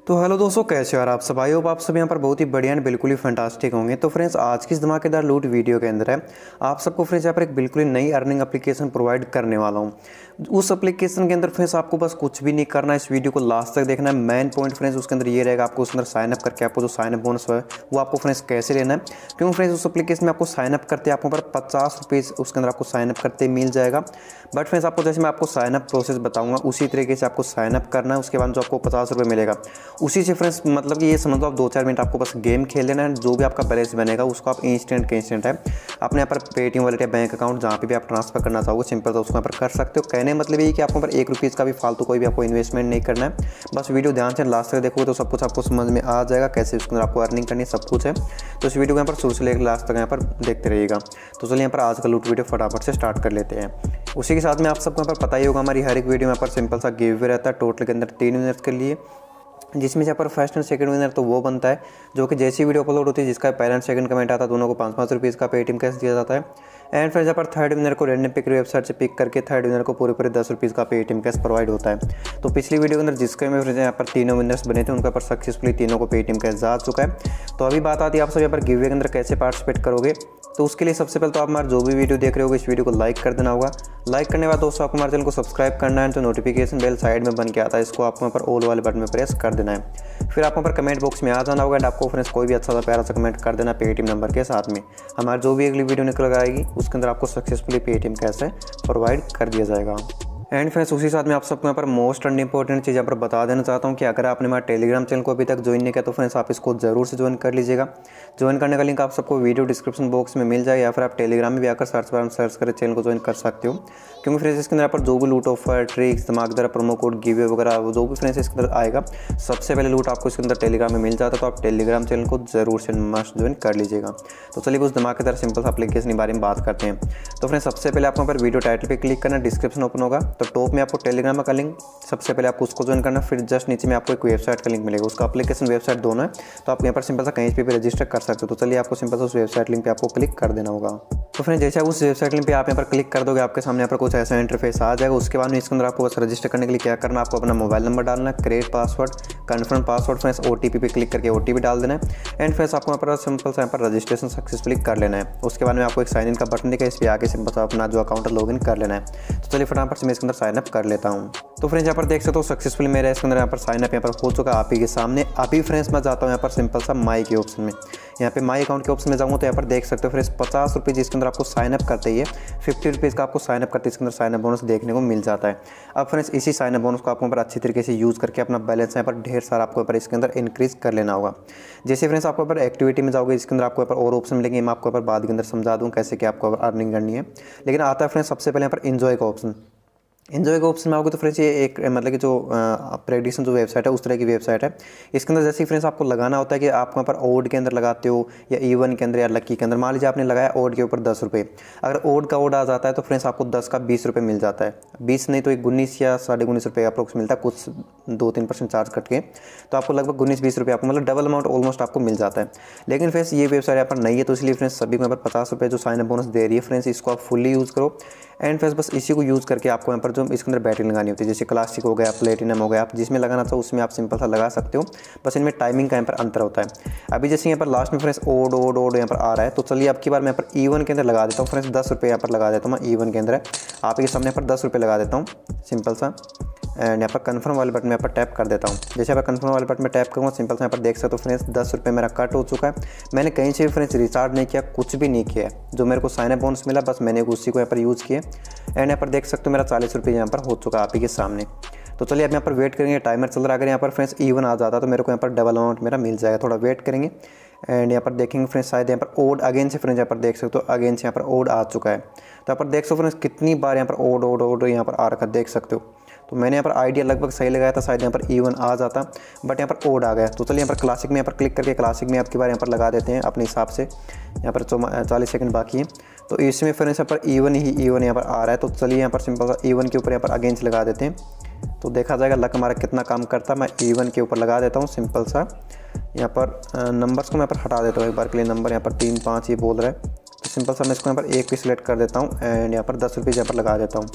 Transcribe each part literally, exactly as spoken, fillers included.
तो हेलो दोस्तों, कैसे हो यार आप सब। आई होप आप सब यहाँ पर बहुत ही बढ़िया एंड बिल्कुल ही फैंटास्टिक होंगे। तो फ्रेंड्स, आज की इस धमाकेदार लूट वीडियो के अंदर है आप सबको फ्रेंड्स यहाँ पर एक बिल्कुल ही नई अर्निंग एप्लीकेशन प्रोवाइड करने वाला हूँ। उस एप्लीकेशन के अंदर फ्रेंड्स आपको बस कुछ भी नहीं करना है, इस वीडियो को लास्ट तक देखना है। मेन पॉइंट फ्रेंड्स उसके अंदर ये रहेगा, आपको उसके अंदर साइनअप करके आपको जो साइनअप बोनस है वो आपको फ्रेंड्स कैसे लेना है। क्योंकि फ्रेंड्स उस एप्लीकेशन में आपको साइनअप करते आपको पर पचास रुपीज़ उसके अंदर आपको साइनअप करते मिल जाएगा। बट फ्रेंड्स आपको जैसे मैं आपको साइनअप प्रोसेस बताऊंगा उसी तरीके से आपको साइनअप करना है। उसके बाद जो आपको पचास रुपये मिलेगा उसी से फ्रेंड्स मतलब कि ये समझ लो आप दो चार मिनट आपको बस गेम खेल लेना है। जो भी आपका बैलेंस बनेगा उसको आप इंस्टेंट के इंस्टेंट है अपने यहाँ पर पेटीएम वॉलेट या बैंक अकाउंट जहाँ पे भी आप ट्रांसफर करना चाहोगे सिंपल तो उसको यहाँ पर कर सकते हो। कहने मतलब ये कि आपको पर एक रुपीज़ का भी फालतू कोई भी आपको इन्वेस्टमेंट नहीं करना है। बस वीडियो ध्यान से लास्ट तक देखोगे तो सब कुछ आपको समझ में आ जाएगा, कैसे उसके अंदर आपको अर्निंग करनी सब कुछ है। तो इस वीडियो को यहाँ पर शुरू से लेकर लास्ट तक यहाँ पर देखते रहिएगा। तो चलिए यहाँ पर आज का लूट वीडियो फटाफट से स्टार्ट कर लेते हैं। उसी के साथ में आप सबको यहाँ पर पता ही होगा हमारी हर एक वीडियो में यहाँ पर सिंपल सा गिव अवे रहता है टोटल के अंदर तीन मिनट के लिए, जिसमें यहाँ पर फर्स्ट एंड सेकंड विनर तो वो बनता है जो कि जैसी वीडियो अपलोड होती है जिसका पहला एंड सेकंड कमेंट आता है दोनों को पाँच पाँच रुपीज़ का पेटीएम कैश दिया जाता है। एंड फिर यहाँ पर थर्ड विनर को रैंडम पिक वेबसाइट से पिक करके थर्ड विनर को पूरे पूरे दस रुपीज़ का पेटीएम कैश प्रोवाइड होता है। तो पिछली वीडियो के अंदर जिसके में यहाँ पर तीनों विनर्स बने थे उनका पर सक्सेसफुली तीनों को पेटीएम कैश जा चुका है। तो अभी बात आती है आप सब यहाँ पर गिव अवे के अंदर कैसे पार्टिसिपेट करोगे। तो उसके लिए सबसे पहले तो आप हमारे जो भी वीडियो देख रहे होगे इस वीडियो को लाइक कर देना होगा। लाइक करने के बाद दोस्तों आपको हमारे चैनल को सब्सक्राइब करना है, तो नोटिफिकेशन बेल साइड में बन के आता है, इसको आपको यहाँ पर ऑल वाले बटन में प्रेस कर देना है। फिर आपको पर कमेंट बॉक्स में आ जाना होगा एंड आपको फ्रेंड्स कोई भी अच्छा सा प्यारा सा कमेंट कर देना पेटीएम नंबर के साथ में। हमारी जो भी अगली वीडियो निकल आएगी उसके अंदर आपको सक्सेसफुली पेटीएम कैसे प्रोवाइड कर दिया जाएगा। एंड फ्रेंड्स उसी साथ में आप सबको यहाँ पर मोस्ट एंड इंपॉर्टेंट चीज़ यहाँ पर बता देना चाहता हूँ कि अगर आपने हमारे टेलीग्राम चैनल को अभी तक ज्वाइन नहीं किया तो फ्रेंड्स आप इसको जरूर से ज्वाइन कर लीजिएगा। ज्वाइन करने का लिंक आप सबको वीडियो डिस्क्रिप्शन बॉक्स में मिल जाएगा या फिर आप टेलीग्राम में भी आकर सर्च बार सर्च कर चैनल को ज्वाइन कर सकते हो। क्योंकि फ्रेंड्स इसके अंदर पर जो भी लूट ऑफर ट्रिक्स धमाकेदार प्रोमो कोड गिवे वगैरह जो भी फ्रेंड्स इसके अंदर आएगा सबसे पहले लूट आपको इसके अंदर टेलीग्राम में मिल जाता है। तो आप टेलीग्राम चैनल को जरूर से मस्ट ज्वाइन कर लीजिएगा। तो चलिए उस धमाकेदार सिंपल एप्लीकेशन के बारे में बात करते हैं। तो फ्रेंड्स सबसे पहले आपको पर वीडियो टाइटल पर क्लिक करना, डिस्क्रिप्शन ओपन होगा तो टॉप में आपको टेलीग्राम का लिंक सबसे पहले आपको उसको ज्वाइन करना। फिर जस्ट नीचे में आपको एक वेबसाइट का लिंक मिलेगा, उसका एप्लीकेशन वेबसाइट दोनों है। तो आप यहाँ पर सिंपल सा कहीं पे भी रजिस्टर कर सकते हो। तो चलिए आपको सिंपल सा उस वेबसाइट लिंक पे आपको क्लिक कर देना होगा। तो फ्रेंड्स जैसे आप उस वेबसाइट लिंक पे आप यहाँ पर क्लिक कर दोगे आपके सामने यहाँ पर कुछ ऐसा इंटरफेस आ जाएगा। उसके बाद में इसके अंदर आपको बस रजिस्टर करने के लिए क्या करना है, आपको अपना मोबाइल नंबर डालना है, create password, confirm password, friends OTP पे क्लिक करके ओटीपी डाल देना है। एंड फ्रेंड्स आपको यहाँ पर सिंपल सा यहाँ पर रजिस्ट्रेशन सक्सेसफुली कर लेना है। उसके बाद में आपको एक साइन इन का बटन दिखा, इस पर आके सिंपल सा अपना जो अकाउंट है लॉगिन कर लेना है। तो चलिए फटाफट से मैं इसके अंदर साइन अप कर लेता हूँ। तो फ्रेंड्स यहाँ पर देख सकते हो सक्सेसफुली मेरा इसके अंदर यहाँ पर साइन अप यहाँ पर हो चुका आप ही के सामने। अभी फ्रेंड्स मैं जाता हूँ यहाँ पर सिंपल सा माई के ऑप्शन में, यहाँ पे माई अकाउंट के ऑप्शन में जाऊँगा तो यहाँ पर देख सकते हो फ्रेंड्स पचास रुपये जिसके अंदर आपको साइन अप करते ही है फिफ्टी रुपीज़ का आपको साइन अप करते इसके अंदर साइन अप बोनस देखने को मिल जाता है। अब फ्रेंड्स इसी साइन अप बोनस को आपको पर अच्छी तरीके से यूज़ करके अपना बैलेंस यहाँ पर ढेर सारा आपको पर इसके अंदर इंक्रीज कर लेना होगा। जैसे फ्रेंड्स आपको पर एक्टिविटी में जाओगे इसके अंदर आपको पर और ऑप्शन मिलेंगे, मैं आपको पर बाद के अंदर समझा दूँ कैसे कि आपको अर्निंग करनी है। लेकिन आता है फ्रेंड्स सबसे पहले यहाँ पर इन्जॉय का ऑप्शन। इन्जॉय के ऑप्शन में आओगे तो फ्रेंड्स ये एक मतलब कि जो प्रेडिक्शन जो वेबसाइट है उस तरह की वेबसाइट है। इसके अंदर जैसे फ्रेंड्स आपको लगाना होता है कि आप वहाँ पर ओड के अंदर लगाते हो या इवन के अंदर या लक्की के अंदर। मान लीजिए आपने लगाया ओड के ऊपर दस रुपये, अगर ओड का ओड आ जाता है तो फ्रेंड्स आपको दस का बीस रुपये मिल जाता है। बीस नहीं तो एक उन्नीस या साढ़े उन्नीस रुपये अप्रोक्स मिलता है, कुछ दो तीन परसेंट चार्ज कट के। तो आपको लगभग उन्नीस बीस रुपये आपको मतलब डबल अमाउंट ऑलमोस्ट आपको मिल जाता है। लेकिन फ्रेंड्स ये वेबसाइट यहाँ पर नहीं है तो इसलिए फ्रेंड्स सभी को यहाँ पर पचास रुपये जो साइन अप बोनस दे रही है फ्रेंड्स इसको आप फुल्ली यूज़ करो। एंड फ्रेंड्स बस इसी को यूज़ करके आपको यहाँ पर जो इसके अंदर बैटरी लगानी होती है, जैसे क्लासिक हो गया, प्लेटिनम हो गया, आप जिसमें लगाना चाहो उसमें आप सिंपल सा लगा सकते हो। बस इनमें टाइमिंग का यहाँ पर अंतर होता है। अभी जैसे यहाँ पर लास्ट में फ्रेंड्स ओड ओड ओड यहाँ पर आ रहा है तो चलिए अब की बार मैं यहाँ पर ईवन के अंदर लगा देता हूँ। फ्रेंड्स दस रुपये यहाँ पर लगा देता हूँ मैं ईवन के अंदर, आप के सामने यहाँ पर दस रुपये लगा देता हूँ सिंपल सा। एंड यहाँ पर कन्फर्म वाले बटन में यहाँ पर टैप कर देता हूँ। जैसे यहाँ पर कन्फर्म वाले बटन में टैप करूँगा सिंपल से यहाँ पर देख सकते हो फ्रेंड्स दस रुपये मेरा कट हो चुका है। मैंने कहीं से भी फ्रेंड्स रिचार्ज नहीं किया, कुछ भी नहीं किया है। जो मेरे को साइन अप बोनस मिला बस मैंने उसी को यहाँ पर यूज़ किया। एंड यहाँ पर देख सकते हो मेरा चालीस रुपये यहाँ पर हो चुका आप ही के सामने। तो चलिए अब यहाँ पर वेट करेंगे, टाइमर चल रहा है। अगर यहाँ पर फ्रेंड्स इवन आ जाता तो मेरे को यहाँ पर डबल अमाउंट मेरा मिल जाएगा। थोड़ा वेट करेंगे एंड यहाँ पर देखेंगे फ्रेंड्स शायद यहाँ पर ओड अगेन से फ्रेंड्स यहाँ पर देख सकते हो अगेन से यहाँ पर ओड आ चुका है। तो यहाँ पर देख सकते हो फ्रेंड्स कितनी बार यहाँ पर ओड ओड ओड यहाँ पर आ रखा देख सकते हो। तो मैंने यहाँ पर आइडिया लगभग सही लगाया था, शायद यहाँ पर इवन आ जाता बट यहाँ पर ओड आ गया। तो चलिए यहाँ पर क्लासिक में यहाँ पर क्लिक करके क्लासिक में आपकी बार यहाँ पर लगा देते हैं अपने हिसाब से। यहाँ पर चालीस सेकंड बाकी है तो इसमें फ्रेंड्स यहाँ पर इवन ही इवन यहाँ पर आ रहा है। तो चलिए यहाँ पर सिंपल सा इवन के ऊपर यहाँ पर अगेंस्ट लगा देते हैं तो देखा जाएगा लक हमारा कितना काम करता है। मैं इवन के ऊपर लगा देता हूँ सिंपल सा। यहाँ पर नंबर्स को मैं यहाँ पर हटा देता हूँ एक बार के लिए। नंबर यहाँ पर तीन पाँच ये बोल रहा है तो सिंपल सा मैं इसको यहाँ पर एक पे सिलेक्ट कर देता हूँ एंड यहाँ पर दस रुपये यहाँ पर लगा देता हूँ।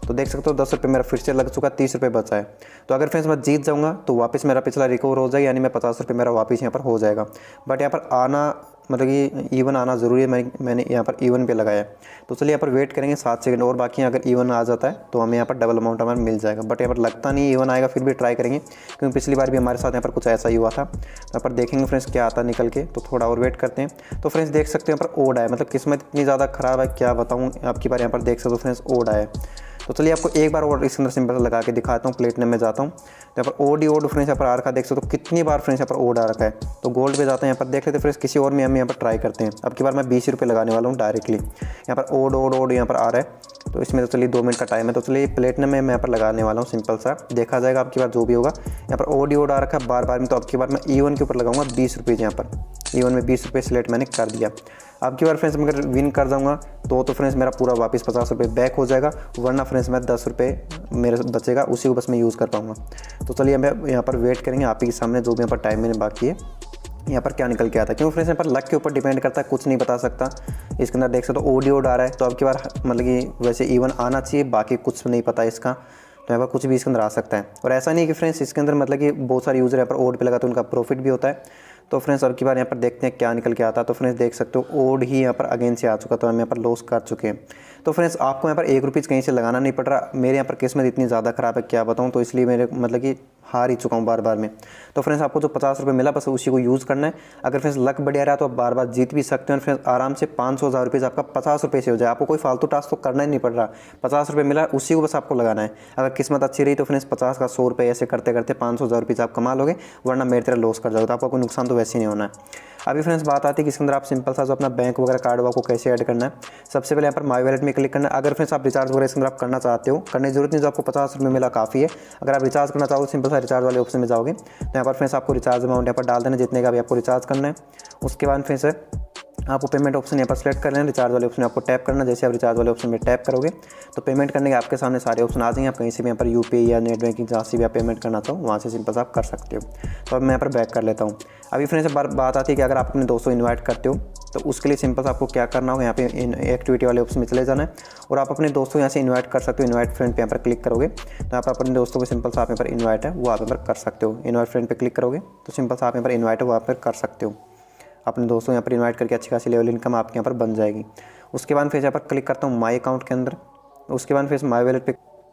तो देख सकते हो दस रुपये मेरा फिर से लग चुका, तीस रुपये बचा है। तो अगर फ्रेंड्स मैं जीत जाऊँगा तो वापस मेरा पिछला रिकवर हो जाएगा, यानी मैं पचास रुपये मेरा वापस यहाँ पर हो जाएगा। बट यहाँ पर आना मतलब कि इवन आना ज़रूरी है, मैं मैंने यहाँ पर इवन पे लगाया है। तो चलिए यहाँ पर वेट करेंगे सात सेकंड और बाकी, अगर इवन आ जाता है तो हमें यहाँ पर डबल अमाउंट हमें मिल जाएगा। बट यहाँ पर लगता नहीं इवन आएगा, फिर भी ट्राई करेंगे क्योंकि पिछली बार भी हमारे साथ यहाँ पर कुछ ऐसा ही हुआ था। यहाँ पर देखेंगे फ्रेंड्स क्या आता निकल के, तो थोड़ा और वेट करते हैं। तो फ्रेंड्स देख सकते हैं यहाँ पर ओड आया, मतलब किस्मत इतनी ज़्यादा ख़राब है क्या बताऊँ आपकी बार। यहाँ पर देख सकते हो फ्रेंड्स ओड आया। तो चलिए आपको एक बार और इसके अंदर सिंपल लगा के दिखाता हूँ। प्लेटिनम में जाता हूँ तो यहाँ पर ओड ही ओड फ्रेंड्स यहाँ पर आ रखा है, देख सकते हो कितनी बार फ्रेंड्स यहाँ पर ओड आ रखा है। तो गोल्ड पे जाते हैं, यहाँ पर देख लेते हैं फ्रेंड्स किसी और में हम यहाँ पर ट्राई करते हैं। अब की बार मैं बीस रुपये लगाने वाला हूँ डायरेक्टली। यहाँ पर ओड ओड ओड यहाँ पर आ रहा है, तो इसमें तो चलिए दो मिनट का टाइम है। तो चलिए प्लेटिनम में मैं यहाँ पर लगाने वाला हूँ, सिंपल सा देखा जाएगा आपकी बार जो भी होगा। यहाँ पर ओड ही ओड आ रखा है बार बार में, तो अब की बार मैं ईवन के ऊपर लगाऊंगा बीस रुपये। यहाँ पर ईवन में बीस रुपये सिलेक्ट मैंने कर दिया। अब की बार फ्रेंड्स मैं अगर विन कर जाऊँगा तो तो फ्रेंड्स मेरा पूरा वापस पचास रुपये बैक हो जाएगा, वरना फ्रेंड्स मैं दस रुपये मेरे बचेगा, उसी को बस मैं यूज़ कर पाऊँगा। तो चलिए हम यहाँ पर वेट करेंगे आप ही के सामने, जो भी यहाँ पर टाइम मैंने बाकी है यहाँ पर क्या निकल के आता है। क्यों फ्रेंड्स यहाँ पर लक के ऊपर डिपेंड करता है, कुछ नहीं बता सकता। इसके अंदर देख सकते हो ओडी ओड आ रहा है, तो अब की बार मतलब कि वैसे इवन आना चाहिए, बाकी कुछ नहीं पता इसका। तो यहाँ पर कुछ भी इसके अंदर आ सकता है। और ऐसा नहीं कि फ्रेंड्स इसके अंदर मतलब कि बहुत सारे यूज़र यहाँ पर ओड पे लगा तो उनका प्रॉफिट भी होता है। तो फ्रेंड्स अब की बार यहाँ पर देखते हैं क्या निकल के आता है। तो फ्रेंड्स देख सकते हो ओड ही यहाँ पर अगेन से आ चुका, तो हम यहाँ पर लॉस कर चुके हैं। तो फ्रेंड्स आपको यहाँ पर एक रुपीज़ कहीं से लगाना नहीं पड़ रहा। मेरे यहाँ पर किस्मत इतनी ज़्यादा ख़राब है क्या बताऊँ, तो इसलिए मेरे मतलब कि हार ही चुका हूँ बार बार में। तो फ्रेंड्स आपको जो पचास रुपये मिला बस उसी को यूज़ करना है। अगर फ्रेंड्स लक बढ़िया रहा तो आप बार बार जीत भी सकते हैं। फ्रेंड्स आराम से पाँच सौ हज़ार रुपये आपका पचास रुपये से हो जाए, आपको कोई फालतू टास्क तो करना ही नहीं पड़ रहा। पचास रुपये मिला उसी को बस आपको लगाना है। अगर किस्मत अच्छी रही तो फ्रेंड्स पचास का सौ रुपये ऐसे करते करते पाँच सौ हज़ार रुपये आप कमा लोगे, वरना मेरी तरह लॉस कर जाओगे, तो आपको कोई नुकसान तो वैसे ही नहीं होना है। अभी फ्रेंड्स बात आती है कि इसके अंदर आप सिंपल सा जो अपना बैंक वगैरह कार्ड को कैसे ऐड करना है। सबसे पहले यहाँ पर माई वैलेट में क्लिक करना है। अगर फ्रेंड्स आप रिचार्ज वगैरह इसके अंदर आप करना चाहते हो, करने की जरूरत नहीं, जो आपको पचास रुपये मिला काफ़ी है। अगर आप रिचार्ज करना चाहो तो सिंपल सा रिचार्ज वाले ऑप्शन में जाओगे, तो यहाँ पर फ्रेंड्स आपको रिचार्ज अमाउंट यहाँ पर डाल देना जितने का भी आपको रिचार्ज करना है। उसके बाद फ्रेंड्स आपको पेमेंट ऑप्शन यहाँ पर सेलेक्ट कर लेना, रिचार्ज वाले ऑप्शन आपको टैप करना। जैसे आप रिचार्ज वाले ऑप्शन में टैप करोगे तो पेमेंट करने के आपके सामने सारे ऑप्शन आ जाएंगे। आप कहीं से भी यहाँ पर यूपीआई या नेट बैंकिंग जहाँ से भी आप पेमेंट करना चाहो वहाँ से सिंपल आप कर सकते हो। तो अब मैं यहाँ पर बैक कर लेता हूँ। अभी फ्रेंड्स बात आती है कि अगर आप अपने दोस्तों इन्वाइट करते हो तो उसके लिए सिंपल आपको क्या करना हो, यहाँ पे एक्टिविटी वाले ऑप्शन में चले जाना है और आप अपने दोस्तों यहाँ से इन्वाइट कर सकते हो। इन्वाइट फ्रेंड पे यहाँ पर क्लिक करोगे तो यहाँ पर अपने दोस्तों को सिंपल सा आप यहाँ पर इन्वाइट है वो आप यहाँ पर कर सकते हो। इन्वाइट फ्रेंड पे क्लिक करोगे तो सिंपल सा आप यहाँ पर इन्वाइट है वो आप पर कर सकते हो। अपने दोस्तों यहाँ पर इन्वाइट करके अच्छी खासी लेवल इनकम आपके यहाँ पर बन जाएगी। उसके बाद फिर यहाँ पर क्लिक करता हूँ माई अकाउंट के अंदर, उसके बाद फिर माई वैलेट पे।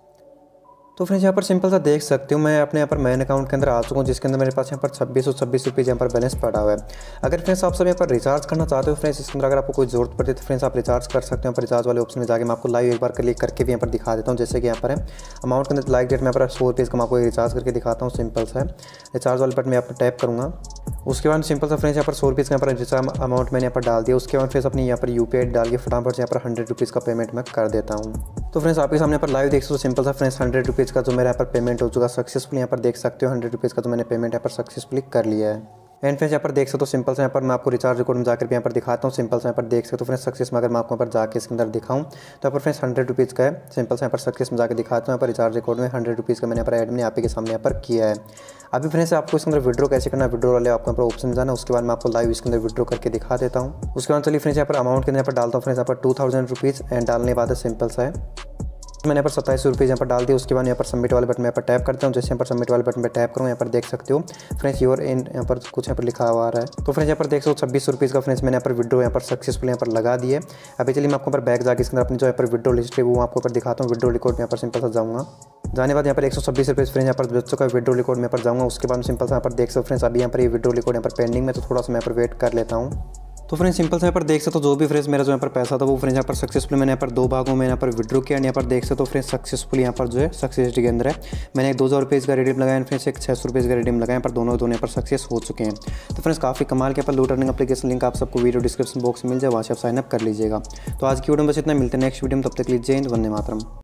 तो फ्रेंड्स यहाँ पर सिंपल सा देख सकते हो मैं अपने यहाँ पर मेन अकाउंट के अंदर आ चुका हूँ, जिसके अंदर मेरे पास यहाँ पर छब्बीस सौ छब्बीस रुपये यहाँ पर बैलेंस पड़ा हुआ है। अगर फ्रेंड्स आप सब यहाँ पर रिचार्ज करना चाहते हो फ्रेंड्स, इसके अंदर अगर आपको कोई जरूरत पड़ती है तो फ्रेंड्स आप रिचार्ज कर सकते हो। यहाँ पर रिचार्ज वाले ऑप्शन में जाकर मैं आपको लाइव एक बार क्लिक करके भी यहाँ पर दिखा देता हूँ। जैसे कि यहाँ पर है अमाउंट के अंदर लाइक डेट में यहाँ पर सौ रुपीज़ का मैं आपको रिचार्ज करके दिखाता हूँ। सिंपल सा है रिचार्ज वाले बटन में यहाँ पर टैप करूँगा। उसके बाद सिंपल सा फ्रेंड्स यहाँ पर सौ रुपीज़ का यहाँ पर रिचार्ज अमाउंट मैंने यहाँ पर डाल दिया। उसके बाद फ्रेंड्स अपनी यहाँ पर यूपीआई डाल के फटाफट से यहाँ पर हंड्रेड रुपीज़ का पेमेंट मैं कर देता हूँ। तो फ्रेंड्स आपके सामने पर लाइव देख सकते हो सिंपल सा फ्रेंड्स हंड्रेड रुपीज़ का जो मेरा यहाँ पर पेमेंट हो चुका सक्सेसफुल। यहाँ पर देख सकते हो हंड्रेड रुपीज़ का तो मैंने पेमेंट यहाँ पर सक्सेसफुली कर लिया है। एंड फ्रेंड्स यहाँ पर देख सकते हो सिंपल से यहाँ पर मैं आपको रिचार्ज रिकॉर्ड में जाकर भी यहाँ पर दिखाता हूँ। सिंपल से यहाँ पर देख सकते हो फ्रेंड्स सक्सेस में अगर मैं आपको यहाँ पर जाके इसके अंदर दिखाऊँ तो यहाँ पर फ्रेंड्स हंड्रेड रुपीज़ का है। सिंपल से यहाँ पर सक्सेस में जाकर दिखाता हूँ। यहाँ पर रिचार्ज रिकॉर्ड में हंड्रेड रुपीज़ का मैंने यहाँ पर एड मैंने आप ही के सामने यहाँ पर किया है। अभी फ्रेंड्स आपको इसके अंदर विड्रो कैसे करना है, विड्रो वाले आपको यहाँ पर ऑप्शन जाना। उसके बाद मैं आपको लाइव इसके अंदर विड्रो करके दिखा देता हूँ। उसके बाद चलिए फ्रेंड्स यहाँ पर अमाउंट के अंदर यहाँ पर डालता हूँ। फ्रेंड्स यहाँ पर टू थाउजेंड रुपीज़ एंड डालने के बाद सिंपल सा है मैंने यहाँ पर सत्ताईस सौ रुपये यहाँ पर डाल दिया। उसके बाद यहाँ पर सबमिट वाले बटन में यहाँ पर टैप करता हूँ। जैसे यहाँ पर सबमिट वाले बटन पर टैप करूँ यहाँ पर देख सकते हो फ्रेंड्स योर इन यहाँ पर कुछ यहाँ पर लिखा हुआ आ रहा है। तो फ्रेंड्स यहाँ पर देख सकते हो छब्बीस सौ रुपये का फ्रेंड्स मैंने यहाँ पर विड्रो यहाँ पर सक्सेसफुल यहाँ पर लगा दिए। अभी चलिए मैं आपको पर बैक जाकर इसके अंदर अपनी जो यहाँ पर विड्रो लिस्ट है वो आपको पर दिखाता हूँ। विड्रो रिकॉर्ड में यहाँ पर सिंपल सा जाऊँगा। जाने बाद यहाँ पर एक सौ छब्बीस रुपये फ्रेंड्स यहाँ पर बच चुका है। विड्रो रिकॉर्ड में पर जाऊँगा। उसके बाद सिंपल सा यहाँ पर देख सकते हो फ्रेंड्स अभी यहाँ पर ये विड्रो रिकॉर्ड यहाँ पर पेंडिंग में, तो थोड़ा सा मैं यहाँ पर वेट कर लेता हूँ। तो फ्रेंड्स सिंपल से यहाँ पर देख सकते हो जो भी फ्रेंड्स मेरा जो यहाँ पर पैसा था वो फ्रेंड्स यहाँ पर सक्सेसफुल मैंने यहाँ पर दो भागों में यहाँ पर विड्रो किया। यहाँ पर देख सकते हो फ्रेंड्स सक्सेसफुल यहाँ पर जो है सक्सेस के अंदर है। मैंने एक दो हज़ार रुपये का रिडीम लगाया, फ्रेंड्स एक छः सौ रुपये का रिडीम लगाया, पर दोनों दोनों यहाँ पर सक्सेस हो चुके हैं। तो फ्रेंड्स काफ़ी कमाल के यहाँ पर लूट अर्निंग एप्लीकेशन लिंक आप सबको वीडियो डिस्क्रिप्शन बॉक्स में मिल जाए, वहाँ से आप साइनअप कर लीजिएगा। तो आज की वीडियो में बस इतना, मिलते हैं नेक्स्ट वीडियो में, तब तक लीजिए जय हिंद, वंदे मातरम।